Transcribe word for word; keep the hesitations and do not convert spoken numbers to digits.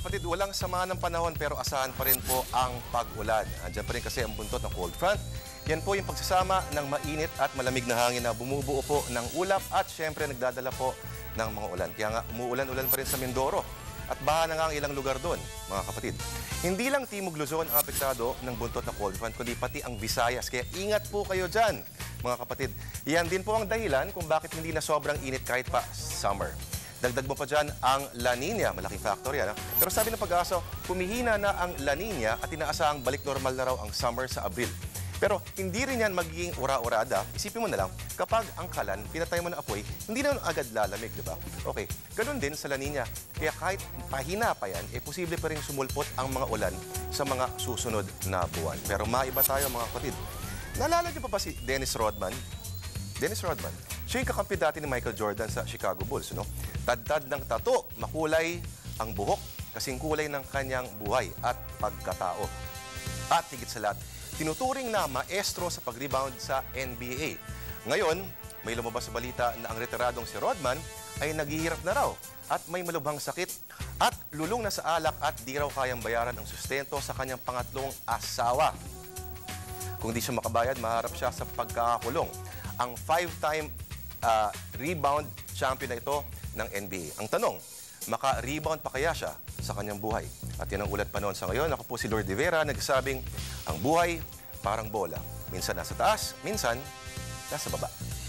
kapatid, walang sama ng panahon pero asahan pa rin po ang pag-ulan. Andiyan pa rin kasi ang buntot ng cold front. Yan po yung pagsasama ng mainit at malamig na hangin na bumubuo po ng ulap at syempre nagdadala po ng mga ulan. Kaya nga umuulan-ulan pa rin sa Mindoro at baha na nga ang ilang lugar doon, mga kapatid. Hindi lang Timog Luzon ang apektado ng buntot na cold front, kundi pati ang Visayas. Kaya ingat po kayo dyan, mga kapatid. Yan din po ang dahilan kung bakit hindi na sobrang init kahit pa summer. Dagdag mo pa dyan ang La Nina, malaking factor yan. Ha? Pero sabi ng pag-asa, humihina na ang La Nina at inaasahang balik normal na raw ang summer sa Abril. Pero hindi rin yan magiging ura-urada. Isipin mo na lang, kapag ang kalan, pinatay mo na apoy, hindi na agad lalamig, di ba? Okay, ganun din sa La Nina. Kaya kahit pahina pa yan, eh posible pa rin sumulpot ang mga ulan sa mga susunod na buwan. Pero maiba tayo, mga kapatid. Naalala niyo pa ba si Dennis Rodman? Dennis Rodman, siya yung kakampi dati ni Michael Jordan sa Chicago Bulls, no? Tad-tad ng tato, makulay ang buhok, kasing kulay ng kanyang buhay at pagkatao. At higit sa lahat, tinuturing na maestro sa pag-rebound sa N B A. Ngayon, may lumabas sa balita na ang retiradong si Rodman ay naghihirap na raw at may malubhang sakit at lulong na sa alak at di raw kayang bayaran ang sustento sa kanyang pangatlong asawa. Kung di siya makabayad, maharap siya sa pagkakakulong. Ang five-time uh, rebound champion na ito ng N B A. Ang tanong, maka-rebound pa kaya siya sa kanyang buhay? At yan ang ulat pa noon sa ngayon. Ako po si Lord De Vera, nagsasabing, ang buhay parang bola. Minsan nasa taas, minsan nasa baba.